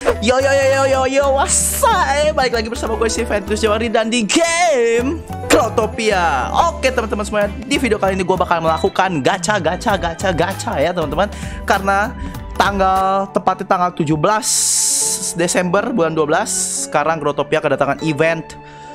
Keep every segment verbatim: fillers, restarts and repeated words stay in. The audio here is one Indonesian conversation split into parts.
Yo yo yo yo yo yo, wasai, balik lagi bersama gue si Ventus Jawari dan di game Growtopia. Oke teman-teman semuanya, di video kali ini gue bakal melakukan gacha gacha gacha gacha ya teman-teman. Karena tanggal tepatnya tanggal tujuh belas Desember bulan dua belas, sekarang Growtopia kedatangan event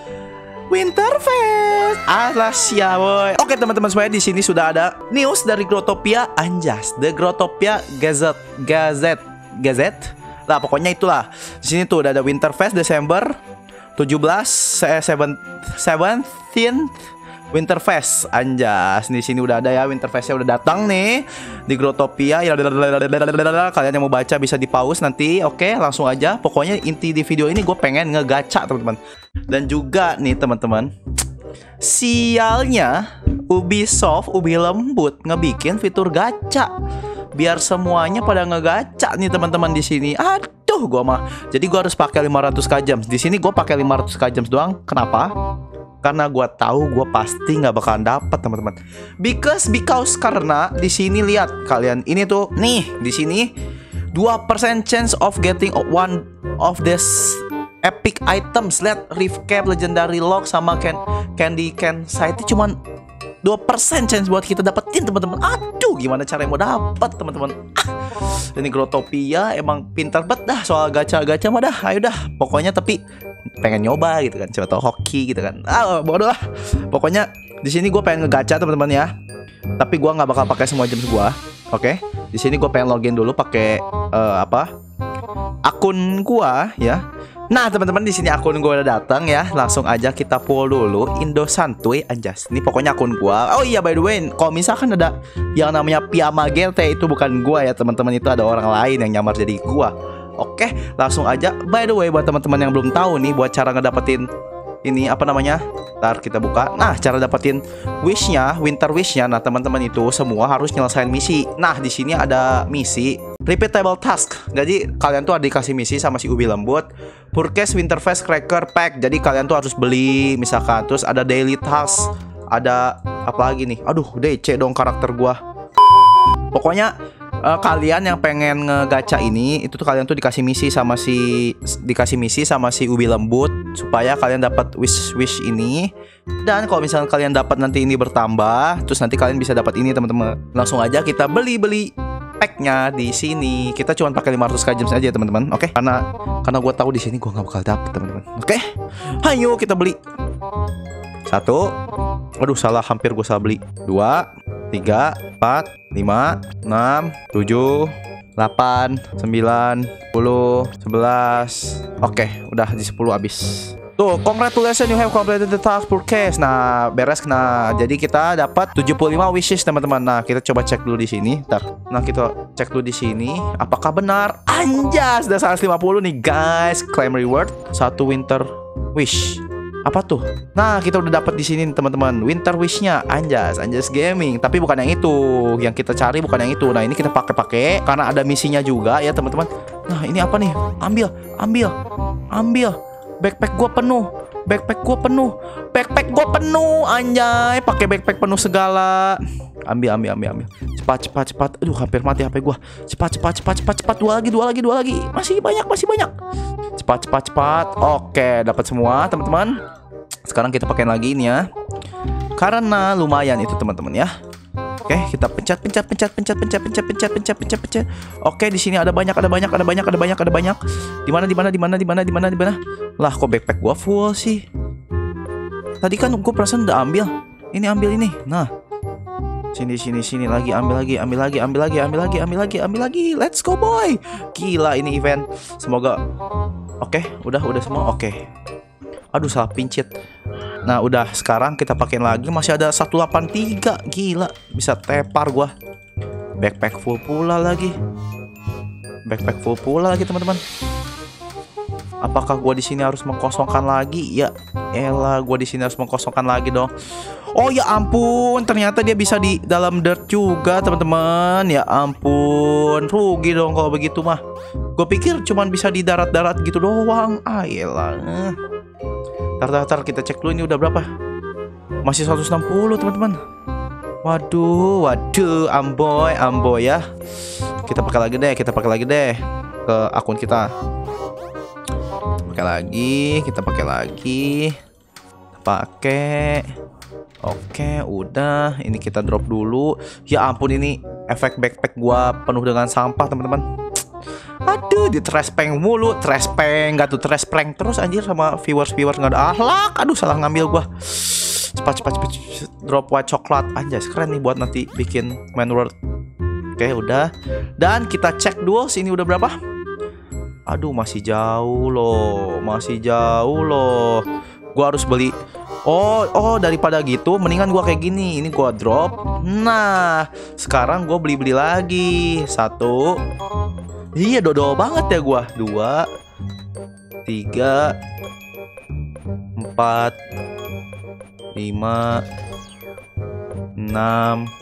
Winterfest. Alasya boy. Oke teman-teman semuanya, di sini sudah ada news dari Growtopia, anjas, The Growtopia Gazette Gazette Gazette. Nah pokoknya itulah. Di sini tuh udah ada Winterfest Desember tujuh belas, seventeenth Winterfest, anjas. Di sini udah ada ya, Winterfestnya udah datang nih di Growtopia. Ya, kalian yang mau baca bisa di pause nanti. Oke, langsung aja. Pokoknya inti di video ini gue pengen ngegacha teman-teman. Dan juga nih teman-teman, sialnya Ubisoft, Ubi Lembut ngebikin fitur gacha biar semuanya pada ngegacha nih teman-teman di sini. Aduh, gua mah. Jadi gua harus pakai lima ratus K jam. Di sini gua pakai lima ratus K jam doang. Kenapa? Karena gua tahu gua pasti nggak bakalan dapat teman-teman. Because because karena di sini lihat kalian, ini tuh nih di sini dua persen chance of getting one of this epic items. Lihat Rift Cap, Legendary Lock sama can Candy Can Site cuman dua persen chance buat kita dapetin teman-teman. Aduh, gimana cara yang mau dapat teman-teman? Ah, ini Growtopia emang pintar banget dah soal gacha-gacha mah dah. Ayo dah, pokoknya tapi pengen nyoba gitu kan, coba tau hoki gitu kan. Ah, bodoh lah. Pokoknya di sini gue pengen ngegacha teman-teman ya. Tapi gue nggak bakal pakai semua jam gua. Oke, di sini gue pengen login dulu pakai uh, apa? Akun gua ya. Nah teman-teman, di sini akun gue udah datang ya. Langsung aja kita pull dulu Indo Santuy, anjas. Ini pokoknya akun gue. Oh iya, by the way, kalau misalkan ada yang namanya Piamagete, itu bukan gue ya teman-teman, itu ada orang lain yang nyamar jadi gue. Oke, langsung aja. By the way, buat teman-teman yang belum tahu nih, buat cara ngedapetin ini apa namanya? Ntar kita buka. Nah, cara dapetin wishnya, winter wishnya. Nah, teman-teman itu semua harus nyelesain misi. Nah, di sini ada misi repeatable task. Jadi kalian tuh ada dikasih misi sama si Ubi Lembut. Purchase Winterfest Cracker Pack. Jadi kalian tuh harus beli misalkan. Terus ada daily task. Ada apa lagi nih? Aduh, D C dong karakter gua. Pokoknya uh, kalian yang pengen ngegacha ini, itu tuh kalian tuh dikasih misi sama si dikasih misi sama si Ubi Lembut supaya kalian dapat wish wish ini. Dan kalau misalnya kalian dapat nanti ini bertambah, terus nanti kalian bisa dapat ini teman-teman. Langsung aja kita beli-beli packnya di sini. Kita cuma pakai lima ratus K jam saja teman-teman. Oke, karena karena gue tahu di sini gue nggak bakal dapet teman-teman. Oke, ayo kita beli. Satu, aduh salah, hampir gue salah beli. Dua, tiga, empat, lima, enam, tujuh, delapan, sembilan, sepuluh, sebelas. Oke, udah di sepuluh habis. Tuh, congratulations, you have completed the task purchase. Nah, beres. Nah, jadi kita dapat tujuh puluh lima wishes teman-teman. Nah, kita coba cek dulu di sini. Ntar. Nah, kita cek dulu di sini apakah benar. Anjas, udah seratus lima puluh nih, guys. Claim reward satu winter wish. Apa tuh? Nah, kita udah dapat di sini teman-teman. Winter wishnya anjas, anjas gaming. Tapi bukan yang itu. Yang kita cari bukan yang itu. Nah, ini kita pakai-pakai karena ada misinya juga ya, teman-teman. Nah, ini apa nih? Ambil, ambil, ambil. Backpack gua penuh. Backpack gua penuh. Backpack gua penuh, anjay. Pakai backpack penuh segala. Ambil, ambil, ambil, ambil. Cepat, cepat, cepat. Aduh, hampir mati H P gua. Cepat, cepat, cepat, cepat, cepat. Dua lagi, dua lagi, dua lagi. Masih banyak, masih banyak. Cepat, cepat, cepat. Oke, dapat semua, teman-teman. Sekarang kita pakai lagi ini ya. Karena lumayan itu, teman-teman ya. Oke, kita pencet, pencet, pencet, pencet, pencet, pencet, pencet, pencet, pencet, pencet. Oke, di sini ada banyak, ada banyak, ada banyak, ada banyak, ada banyak. Di mana, di mana, di mana, di mana, di mana, di mana? Lah, kok backpack gua full sih? Tadi kan gua perasaan udah ambil. Ini ambil ini. Nah, sini, sini, sini lagi, ambil lagi, ambil lagi, ambil lagi, ambil lagi, ambil lagi, ambil lagi. Let's go boy. Gila ini event. Semoga. Oke, udah, udah semua. Oke. Aduh, salah pincit. Nah, udah, sekarang kita pakai lagi. Masih ada seratus delapan puluh tiga. Gila, bisa tepar gua. Backpack full pula lagi. Backpack full pula lagi, teman-teman. Apakah gua di sini harus mengkosongkan lagi? Ya, elah, gua di sini harus mengkosongkan lagi dong. Oh ya ampun, ternyata dia bisa di dalam dirt juga, teman-teman. Ya ampun, rugi dong kalau begitu mah. Gue pikir cuman bisa di darat-darat gitu doang. Ah, elah. Tar-tar, kita cek dulu ini udah berapa. Masih seratus enam puluh teman-teman. Waduh, waduh, amboy, amboy ya. Kita pakai lagi deh, kita pakai lagi deh ke akun kita. Pakai lagi, kita pakai lagi. Pakai. Oke, udah. Ini kita drop dulu. Ya ampun, ini efek backpack gua penuh dengan sampah, teman-teman. Aduh, di trash prank mulu, trash prank, gak tuh trash prank terus anjir sama viewers-viewers nggak ada akhlak. Aduh, salah ngambil gua. Cepat, cepat, cepat, drop white coklat. Anjay, keren nih buat nanti bikin main world. Oke, udah. Dan kita cek duels ini udah berapa? Aduh, masih jauh loh, masih jauh loh. Gua harus beli. Oh, oh daripada gitu, mendingan gua kayak gini. Ini gua drop. Nah, sekarang gua beli-beli lagi. Satu. Iya, dodol banget ya gua. Dua, tiga, empat, lima, enam,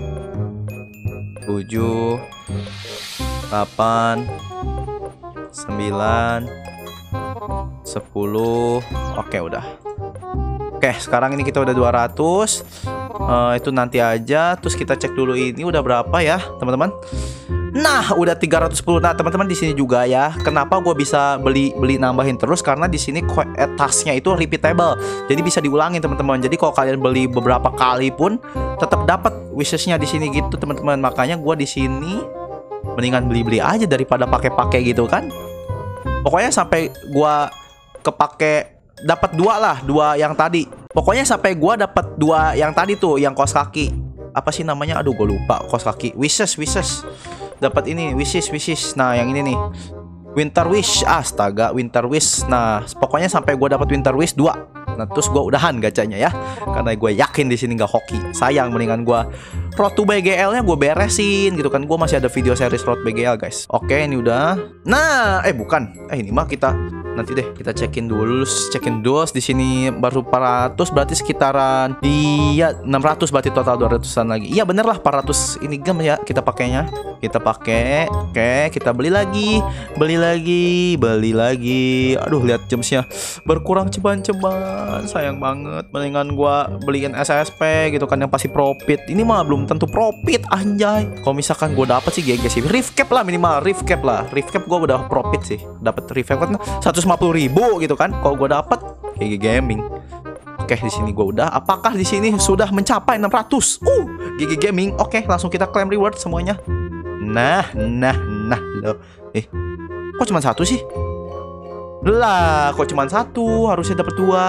tujuh, delapan, sembilan, sepuluh. Oke, udah. Oke, sekarang ini kita udah dua ratus. uh, Itu nanti aja. Terus kita cek dulu ini udah berapa ya teman-teman. Nah, udah tiga ratus sepuluh. Nah, teman-teman di sini juga ya. Kenapa gue bisa beli beli nambahin terus? Karena di sini tasnya itu repeatable. Jadi bisa diulangin teman-teman. Jadi kalau kalian beli beberapa kali pun tetap dapat wishesnya di sini gitu teman-teman. Makanya gue di sini mendingan beli-beli aja daripada pakai-pakai gitu kan. Pokoknya sampai gue kepake dapat dua lah, dua yang tadi. Pokoknya sampai gua dapat dua yang tadi tuh, yang kaos kaki. Apa sih namanya? Aduh, gua lupa. Kaos kaki. Wishes, wishes. Dapat ini, wishes, wishes. Nah, yang ini nih. Winter Wish. Astaga, Winter Wish. Nah, pokoknya sampai gua dapat Winter Wish dua. Nah, terus gua udahan gacanya ya. Karena gue yakin di sini nggak hoki. Sayang, mendingan gua Road to B G L-nya gue beresin gitu kan. Gua masih ada video series Road B G L, guys. Oke, ini udah. Nah, eh bukan. Eh ini mah kita nanti deh kita cekin dulu, cekin dulu di sini baru empat ratus, berarti sekitaran iya enam ratus, berarti total dua ratusan lagi. Iya bener lah, empat ratus ini gem ya kita pakainya. Kita pakai. Oke, kita beli lagi, beli lagi, beli lagi. Aduh, lihat jamsnya berkurang ceban-ceban. Sayang banget. Mendingan gua beliin S S P gitu kan yang pasti profit. Ini mah belum tentu profit anjay. Kalau misalkan gua dapat sih G G sih. Reef cap lah minimal, reef cap lah. Reef cap gua udah profit sih. Dapat reef cap kan seratus lima puluh ribu gitu kan. Kalau gue dapat G G Gaming. Oke, di sini gue udah. Apakah di sini sudah mencapai enam ratus? Uh, G G Gaming. Oke, langsung kita claim reward semuanya. Nah, nah, nah loh. Eh, kok cuma satu sih? Lah, kok cuma satu? Harusnya dapat dua.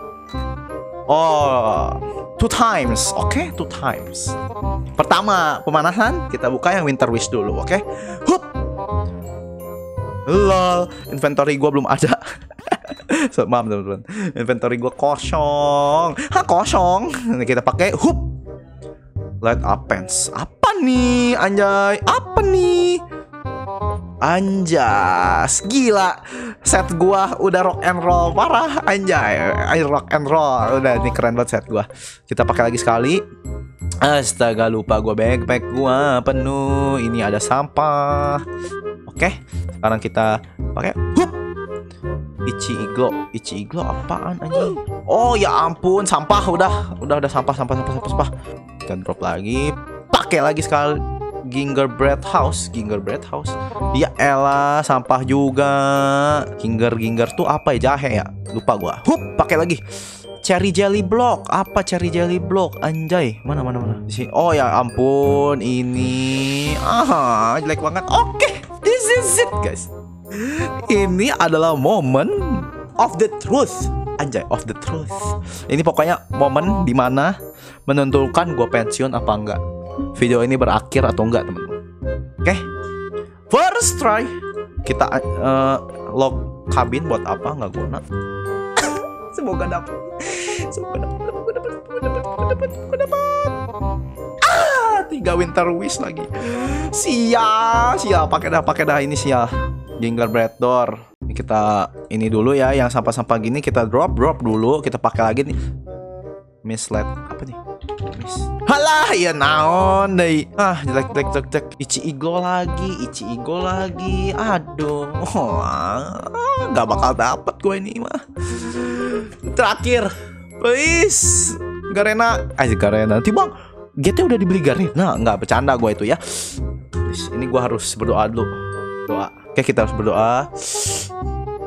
Oh, two times. Oke, two times. Pertama, pemanasan. Kita buka yang Winter Wish dulu, oke? Hup. Lol, inventory gue belum ada. So, maaf teman-teman, inventory gue kosong. Hah, kosong. Ini kita pakai hoop. Light up pants. Apa nih, anjay? Apa nih? Anjas, gila. Set gua udah rock and roll parah, anjay. Ayo rock and roll. Udah, ini keren banget set gua. Kita pakai lagi sekali. Astaga, lupa gua backpack gua penuh. Ini ada sampah. Oke, sekarang kita pakai hup. Ichi iglo, Ichi iglo apaan anjing? Oh ya ampun, sampah udah, udah ada sampah, sampah, sampah, sampah, sampah. Kita drop lagi, pakai lagi sekali. Gingerbread house, gingerbread house. Ya elah, sampah juga. Ginger, ginger tuh apa ya? Jahe ya? Lupa gua. Hup, pakai lagi. Cherry jelly block, apa cherry jelly block? Anjay, mana mana mana? Di sini. Oh ya ampun, ini ah jelek banget. Oke. Okay. This is it guys. Ini adalah moment of the truth. Anjay, of the truth. Ini pokoknya momen dimana menentukan gue pensiun apa enggak. Video ini berakhir atau enggak teman-teman. Oke, okay. First try. Kita uh, log kabin buat apa, nggak guna. Semoga dapat. Semoga dapat. Semoga dapat. Semoga dapat. Semoga dapat. Semoga dapat. Ah, tiga winter wish lagi. Sia, sia. Pakai dah, pakai dah ini sia. Gingerbread door. Ini kita ini dulu ya, yang sampah-sampah gini kita drop, drop dulu. Kita pakai lagi nih. Mislet apa nih? Miss. Halah, ya naon deh. Ah, jelek jelek jelek jelek. Ichi iglo lagi, Ichi iglo lagi. Aduh, oh, nggak bakal dapet gue ini mah. Terakhir, please, Garena. Ah, Garena. Tiba, G T udah dibeli Garena. Nggak bercanda gue itu ya. Please, ini gue harus berdoa dulu. Doa. Oke, kita harus berdoa.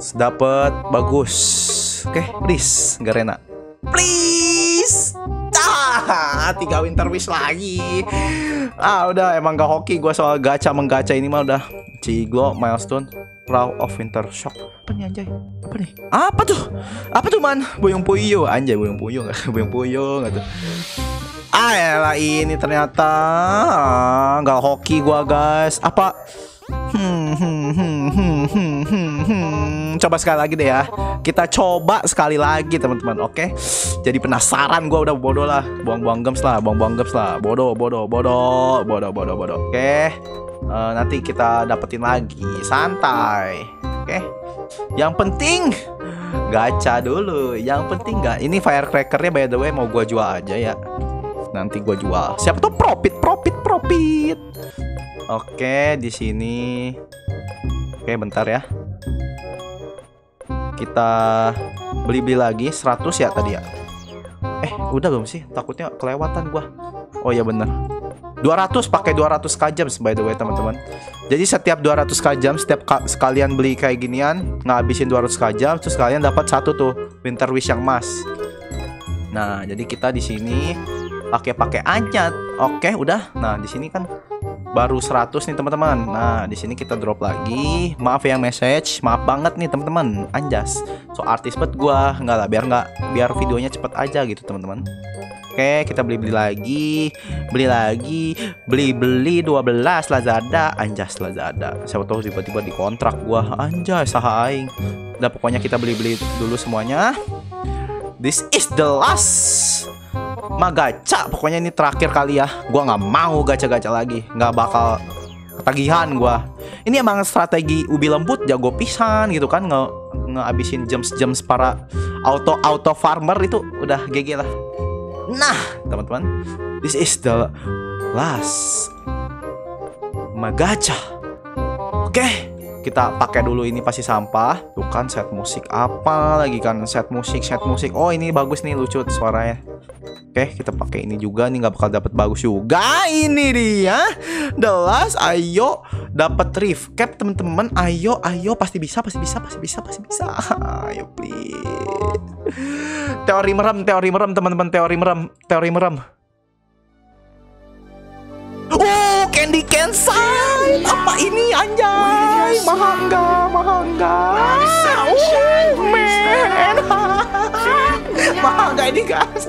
Dapat bagus. Oke, please, Garena. Please. Ah, tiga Winter Wish lagi. Ah, udah emang gak hoki gue soal gacha menggacha ini mah udah. Ciglo, milestone, Crow of Winter Shock. Apa nih anjay? Apa nih? Apa tuh? Apa tuh man? Boyong Puyo. Anjay, Boyong Puyo enggak? Boyong Puyo enggak tuh? Ah, yalah ini ternyata nggak hoki gua guys. Apa? Hmm, hmm, hmm, hmm, hmm, hmm, hmm. Coba sekali lagi deh ya. Kita coba sekali lagi teman-teman. Oke. Jadi penasaran gua udah bodoh lah. Buang-buang gems lah, buang-buang gems lah. Bodoh, bodoh, bodoh, bodoh, bodoh, bodoh. Oke. Uh, nanti kita dapetin lagi. Santai. Oke. Yang penting gacha dulu. Yang penting nggak. Ini firecrackernya by the way mau gua jual aja ya. Nanti gue jual. Siapa tuh profit, profit, profit. Oke, di sini. Oke, bentar ya. Kita beli-beli lagi seratus ya tadi ya. Eh, udah belum sih? Takutnya kelewatan gua. Oh ya bener. dua ratus pakai dua ratus kajam by the way teman-teman. Jadi setiap dua ratus kajam, setiap ka sekalian beli kayak ginian, ngabisin dua ratus kajam, terus kalian dapat satu tuh Winter Wish yang emas. Nah, jadi kita di sini pakai-pakai aja. Oke, udah. Nah, di sini kan baru seratus nih, teman-teman. Nah, di sini kita drop lagi. Maaf ya message. Maaf banget nih, teman-teman. Anjas. So artis bet gua. Enggak lah, biar nggak biar videonya cepet aja gitu, teman-teman. Oke, kita beli-beli lagi. Beli lagi. Beli-beli dua belas Lazada. Anjas Lazada. Siapa tahu tiba-tiba dikontrak gua. Anjas sahaing. Udah pokoknya kita beli-beli dulu semuanya. This is the last magacha. Pokoknya ini terakhir kali ya. Gua nggak mau gacha-gacha lagi. Nggak bakal ketagihan gua. Ini emang strategi ubi lembut jago pisan gitu kan. Nge ngehabisin gems-gems para auto auto farmer itu udah G G lah. Nah teman-teman, this is the last magacha. Oke, kita pakai dulu ini pasti sampah. Tuh kan set musik apa lagi kan, set musik set musik. Oh ini bagus nih, lucu suaranya. Oke, kita pakai ini juga nih, nggak bakal dapat bagus juga. Ini dia, the last. Ayo dapat recap teman-teman. Ayo, ayo pasti bisa, pasti bisa, pasti bisa, pasti bisa. Ayo please. Teori merem, teori merem teman-teman, teori merem, teori merem. Oh, Candy Kensai. Apa ini anjay? Mahangga, mahangga. Oh, man. Mahangga ini guys.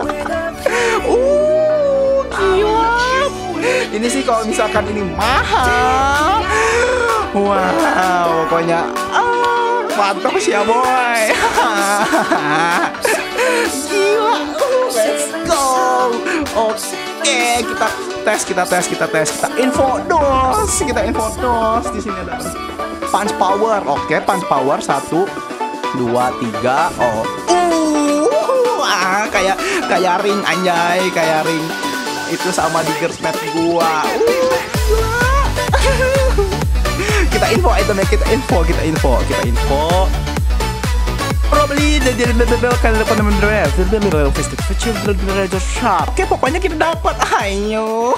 Uh, gila. Ini sih kalau misalkan ini mahal. Wow, pokoknya ah, mantap sih ya boy. Gila. Let's go. Oke, kita tes, kita tes, kita tes, kita info dos, kita info dos. Di sini ada punch power. Oke, punch power satu, dua, tiga. Oh, uh, ah, kayak kayak ring anjay, kayak ring itu sama di Gersmet gua. Uh, kita info itemnya, kita info, kita info, kita info. Probably the the the the kan teman-teman dress the the the shop. Oke, pokoknya kita dapat. Ayo.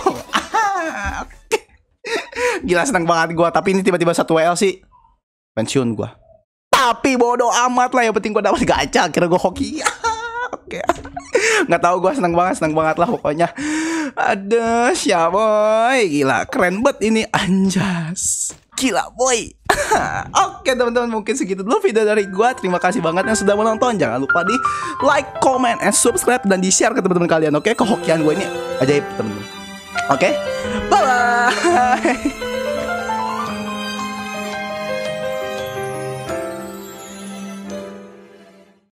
Gila senang banget gua, tapi ini tiba-tiba satu W L sih. Pensiun gua. Tapi bodoh amat lah, yang penting gua dapat gacha. Kira gua hoki. Oke. Nggak tahu, gua senang banget, senang banget lah pokoknya. Ada siapa boy? Gila, keren banget ini anjas. Gila boy. Oke teman-teman, mungkin segitu dulu video dari gua. Terima kasih banget yang sudah menonton. Jangan lupa di like, comment, and subscribe, dan di share ke teman-teman kalian. Oke, kehokian gue ini ajaib teman-teman. Oke, bye bye.